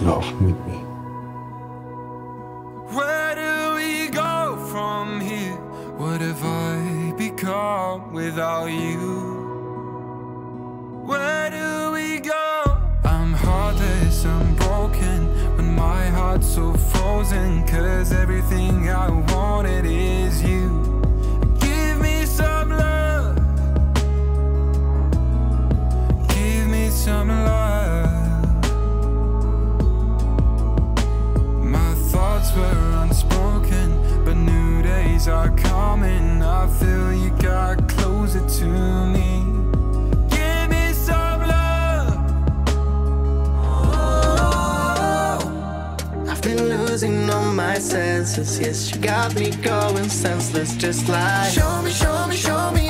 love with me. Where do we go from here? What have I become without you? Where do we go? I'm heartless, I'm broken, but my heart's so frozen, 'cause everything I wanted is you. Give me some love, give me some love. My thoughts were unspoken, but new days are coming. I feel you got closer to me. Give me some love. Oh, I've been losing all my senses. Yes, you got me going senseless, just like show me, show me, show me